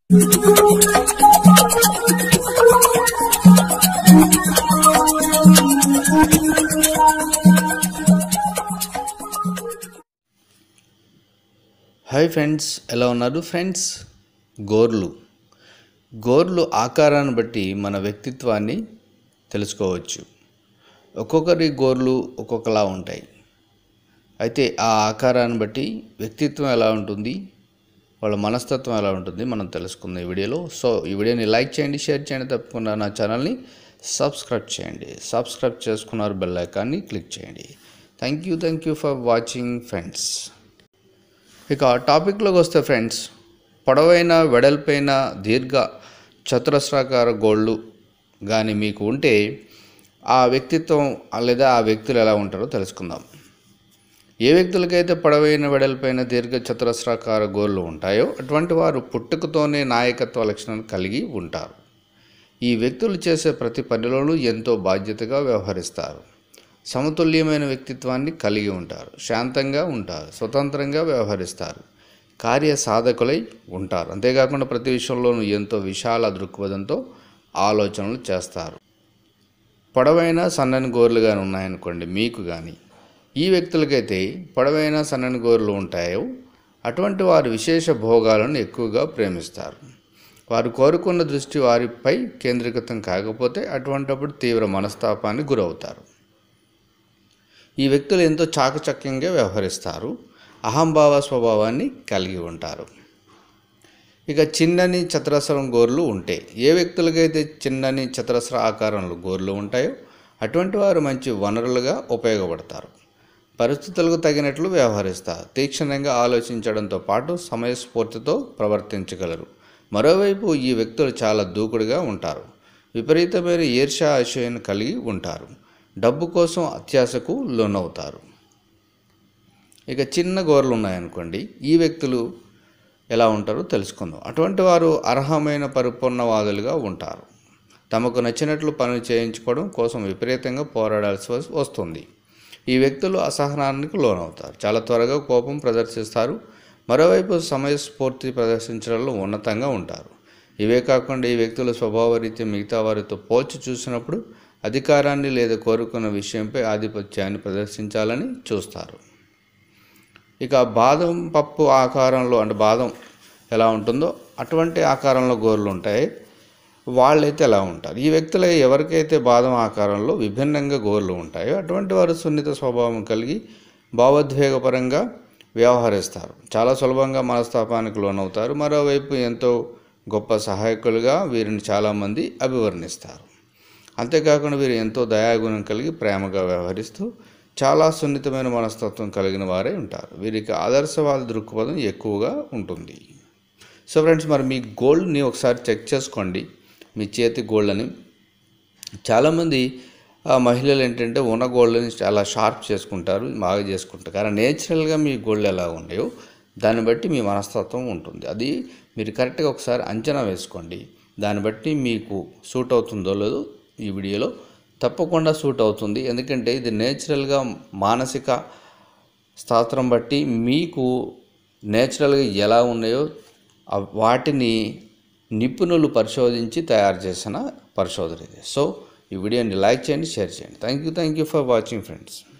Hi friends, ఎలా ఉన్నారు friends? గోర్లు ఆకారాన్ని బట్టి మన వ్యక్తిత్వాన్ని తెలుసుకోవచ్చు. ఒక్కొక్కరి గోర్లు ఒక్కొక్కలా ఉంటాయి. అయితే ఆ ఆకారాన్ని బట్టి వ్యక్తిత్వం ఎలా ఉంటుంది, వాళ్ళ మనస్తత్వం ఎలా ఉంటుంది మనం తెలుసుకుందాం ఈ వీడియోలో. సో ఈ వీడియోని లైక్ చేయండి, షేర్ చేయండి, తప్పకుండా నా ఛానల్ని సబ్స్క్రైబ్ చేయండి. సబ్స్క్రైబ్ చేసుకున్నారు, బెల్ ఐకాన్ని క్లిక్ చేయండి. Thank you for watching friends. ఇక టాపిక్లోకి వస్తే ఫ్రెండ్స్, పొడవైన వెడల్పైన దీర్ఘ చతురస్రాకార గోళ్ళు కానీ మీకు ఉంటే ఆ వ్యక్తిత్వం లేదా ఆ వ్యక్తులు ఎలా ఉంటారో తెలుసుకుందాం. ఏ వ్యక్తులకైతే పొడవైన వెడల్పైన దీర్ఘ చతురస్రాకార గోళ్ళు ఉంటాయో అటువంటి వారు పుట్టుకతోనే నాయకత్వ లక్షణాలు కలిగి ఉంటారు. ఈ వ్యక్తులు చేసే ప్రతి పనిలోనూ ఎంతో బాధ్యతగా వ్యవహరిస్తారు. సమతుల్యమైన వ్యక్తిత్వాన్ని కలిగి ఉంటారు. శాంతంగా ఉంటారు. స్వతంత్రంగా వ్యవహరిస్తారు. కార్య సాధకులై ఉంటారు. అంతేకాకుండా ప్రతి విషయంలోనూ ఎంతో విశాల దృక్పథంతో ఆలోచనలు చేస్తారు. పొడవైన సన్నని గోర్లు కానీ ఉన్నాయనుకోండి మీకు కానీ, ఈ వ్యక్తులకైతే పొడవైన సన్నని గోర్లు ఉంటాయో అటువంటి వారు విశేష భోగాలను ఎక్కువగా ప్రేమిస్తారు. వారు కోరుకున్న దృష్టి వారిపై కేంద్రీకృతం కాకపోతే అటువంటిప్పుడు తీవ్ర మనస్తాపానికి గురవుతారు. ఈ వ్యక్తులు ఎంతో చాకచక్యంగా వ్యవహరిస్తారు. అహంభావ స్వభావాన్ని కలిగి ఉంటారు. ఇక చిన్నని చతురస్రం గోర్లు ఉంటాయి. ఏ వ్యక్తులకైతే చిన్నని చతురస్ర ఆకారంలో గోర్లు ఉంటాయో అటువంటి వారు మంచి వనరులుగా ఉపయోగపడతారు. పరిస్థితులకు తగినట్లు వ్యవహరిస్తారు. తీక్షణంగా ఆలోచించడంతో పాటు సమయస్ఫూర్తితో ప్రవర్తించగలరు. మరోవైపు ఈ వ్యక్తులు చాలా దూకుడుగా ఉంటారు. విపరీతమైన ఈర్ష్య ఆశయాన్ని కలిగి ఉంటారు. డబ్బు కోసం అత్యాశకు లోనవుతారు. ఇక చిన్న గోర్లు ఉన్నాయనుకోండి, ఈ వ్యక్తులు ఎలా ఉంటారో తెలుసుకుందాం. అటువంటి వారు అర్హమైన పరిపూర్ణవాదులుగా ఉంటారు. తమకు నచ్చినట్లు పనులు చేయించుకోవడం కోసం విపరీతంగా పోరాడాల్సి వస్తుంది. ఈ వ్యక్తులు అసహనానికి లోనవుతారు. చాలా త్వరగా కోపం ప్రదర్శిస్తారు. మరోవైపు సమయస్ఫూర్తి ప్రదర్శించడంలో ఉన్నతంగా ఉంటారు. ఇవే కాకుండా ఈ వ్యక్తుల స్వభావరీత్యా మిగతా వారితో పోల్చి చూసినప్పుడు అధికారాన్ని లేదా కోరుకున్న విషయంపై ఆధిపత్యాన్ని ప్రదర్శించాలని చూస్తారు. ఇక బాదం పప్పు ఆకారంలో అంటే బాదం ఎలా ఉంటుందో అటువంటి ఆకారంలో గోర్లు ఉంటాయి. వాళ్ళైతే ఎలా ఉంటారు? ఈ వ్యక్తుల ఎవరికైతే బాదం ఆకారంలో విభిన్నంగా గోర్లు ఉంటాయో అటువంటి వారు సున్నిత స్వభావం కలిగి భావోద్వేగపరంగా వ్యవహరిస్తారు. చాలా సులభంగా మనస్తాపానికి లోనవుతారు. మరోవైపు ఎంతో గొప్ప సహాయకులుగా వీరిని చాలామంది అభివర్ణిస్తారు. అంతేకాకుండా వీరు ఎంతో దయాగుణం కలిగి ప్రేమగా వ్యవహరిస్తూ చాలా సున్నితమైన మనస్తత్వం కలిగిన వారే ఉంటారు. వీరికి ఆదర్శవాద దృక్పథం ఎక్కువగా ఉంటుంది. సో ఫ్రెండ్స్, మరి మీ గోల్డ్ని ఒకసారి చెక్ చేసుకోండి, మీ చేతి గోల్డ్ని. చాలామంది మహిళలు ఏంటంటే ఉన్న గోల్డ్ని చాలా షార్ప్ చేసుకుంటారు, బాగా చేసుకుంటారు. కానీ నేచురల్గా మీ గోల్డ్ ఎలా ఉన్నాయో దాన్ని బట్టి మీ మనస్తత్వం ఉంటుంది. అది మీరు కరెక్ట్గా ఒకసారి అంచనా వేసుకోండి. దాన్ని బట్టి మీకు సూట్ అవుతుందో లేదో ఈ వీడియోలో తప్పకుండా సూట్ అవుతుంది. ఎందుకంటే ఇది నేచురల్గా మానసిక శాస్త్రం బట్టి మీకు నేచురల్గా ఎలా ఉన్నాయో వాటిని నిపుణులు పరిశోధించి తయారు చేసిన పరిశోధన ఇది. సో ఈ వీడియోని లైక్ చేయండి, షేర్ చేయండి. Thank you for watching friends.